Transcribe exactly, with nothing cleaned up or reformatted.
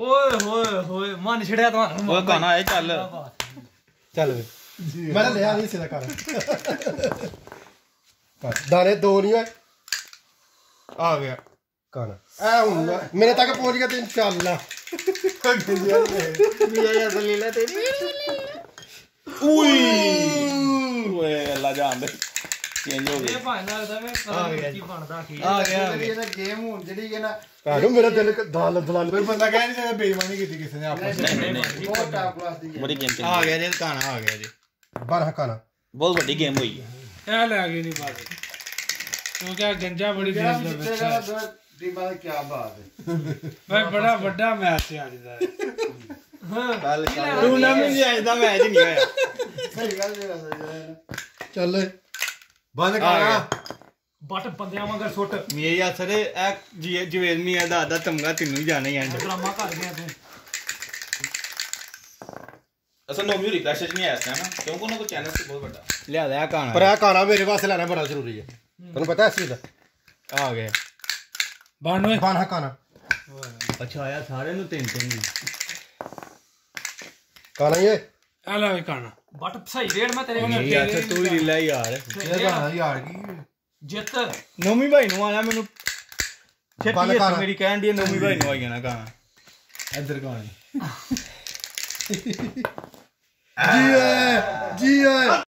ਓਏ ਹੋਏ ਹੋਏ ਮਨ ਛੜਿਆ ਤੁਹਾਨੂੰ ਓਏ ਕਾਣਾ ਇਹ ਚੱਲ ਚੱਲ ਵੇ ਮੈਂ ਲਿਆ ਨਹੀਂ ਸਿੱਧਾ ਕਰ ਦਾਣੇ ਦੋ ਨਹੀਂ ਹੋਏ ਆ ਗਿਆ ਕਾਣਾ ਐ ਹੁਣ ਮੇਰੇ ਤੱਕ ਪਹੁੰਚ ਗਿਆ ਤੇ ਚੱਲ ਲਾ ਮੀਆਂ ਅਸਲੀ ਲੈ ਤੇਰੀ ਉਈ ਓਏ ਅੱਲਾ ਜਾਨ ਦੇ ਚੇਂਜ ਹੋ ਇਹ ਗਿਆ ਭਾਂ ਲੱਗਦਾ ਵੇ ਪਤਾ ਕੀ ਬਣਦਾ ਕੀ ਆ ਗਿਆ ਇਹਦਾ ਗੇਮ ਹੁਣ ਜਿਹੜੀ ਕਿ ਨਾ ਕਾਣੂ ਮੇਰਾ ਦਿਲ ਦਲ ਦਲਾਲ ਕੋਈ ਬੰਦਾ ਕਹਿ ਨਹੀਂ ਸਕਦਾ ਬੇਈਮਾਨੀ ਕੀਤੀ ਕਿਸੇ ਨੇ ਆਪਸ ਨਹੀਂ ਨਹੀਂ ਨਹੀਂ ਬਹੁਤ ਟਾਪ ਕਲਾਸ ਦੀ ਬੜੀ ਗੇਮ ਚੱਲੀ ਆ ਗਿਆ ਜੀ ਕਾਣਾ ਆ ਗਿਆ ਜੀ ਬਾਰਹ ਕਾਣਾ ਬਹੁਤ ਵੱਡੀ ਗੇਮ ਹੋਈ ਹੈ ਇਹ ਲੈ ਗਈ ਨਹੀਂ ਬਾਤ ਕਿਉਂਕਿ ਆ ਗੰਜਾ ਬੜੀ ਦੇਰ ਦਾ ਬੱਚਾ ਦੀ ਬਾਤ ਕੀ ਬਾਤ ਹੈ ਭਾਈ ਬੜਾ ਵੱਡਾ ਮੈਚ ਹੈ ਅੱਜ ਦਾ ਕੱਲ ਟੂਰਨਾਮੈਂਟ ਜੀ ਅੱਜ ਦਾ ਮੈਚ ਨਹੀਂ ਹੋਇਆ ਸਹੀ ਗੱਲ ਹੈ ਚੱਲ ਬੰਦ ਕਰਾ ਬਟ ਬੰਦਿਆਂ ਵਾਂਗਰ ਸੁੱਟ ਮੀਆਂ ਯਾਰ ਸਰੇ ਇਹ ਜੀ ਜਵੇਲ ਮੀਆਂ ਦਾ ਆਦਾ ਤਮਗਾ ਤੈਨੂੰ ਹੀ ਜਾਣਾ ਹੀ ਐਂਡ ਡਰਾਮਾ ਕਰ ਗਿਆ ਤੂੰ ਅਸਲ ਨੋ ਮਿਊਜ਼ਿਕ ਦਾ ਸੱਚ ਨਹੀਂ ਆਇਆ ਸੀ ਨਾ ਕਿਉਂਕਿ ਉਹਨਾਂ ਕੋ ਚੈਨਲ ਸੀ ਬਹੁਤ ਵੱਡਾ ਲਿਆ ਲਿਆ ਕਾਣਾ ਪਰ ਇਹ ਕਾਣਾ ਮੇਰੇ ਵਾਸਤੇ ਲੈਣਾ ਬੜਾ ਜ਼ਰੂਰੀ ਹੈ ਤੈਨੂੰ ਪਤਾ ਇਸ ਚੀਜ਼ ਦਾ ਆ ਗਿਆ ਬਾਨਵੇਂ ਬਾਰਹ ਕਾਣਾ ਅੱਛਾ ਆਇਆ ਸਾਰਿਆਂ ਨੂੰ ਤਿੰਨ ਤਿੰਨ ਕਾਣਾ ਹੀ ਹੈ ਆ ਲੈ ਕਾਣਾ ਬਟ ਸਹੀ ਰੇਡ ਮੈਂ ਤੇਰੇ ਇਹ ਯਾਰ ਤੂੰ ਹੀ ਲੈ ਯਾਰ ਇਹ ਗਾਣਾ ਯਾਰ ਕੀ ਜਿੱਤ ਨੋਮੀ ਭਾਈ ਨੂੰ ਆਇਆ ਮੈਨੂੰ ਬੰਦ ਛੇਤੀ ਕਾਣਾ। ਮੇਰੀ ਕਹਿਣ ਦੀ ਨੋਮੀ ਭਾਈ ਨੂੰ ਆਈ ਜਾਣਾ ਕਾਣਾ ਇੱਧਰ ਗਾਣਾ ਜੀ ਓਏ ਜੀ ਓਏ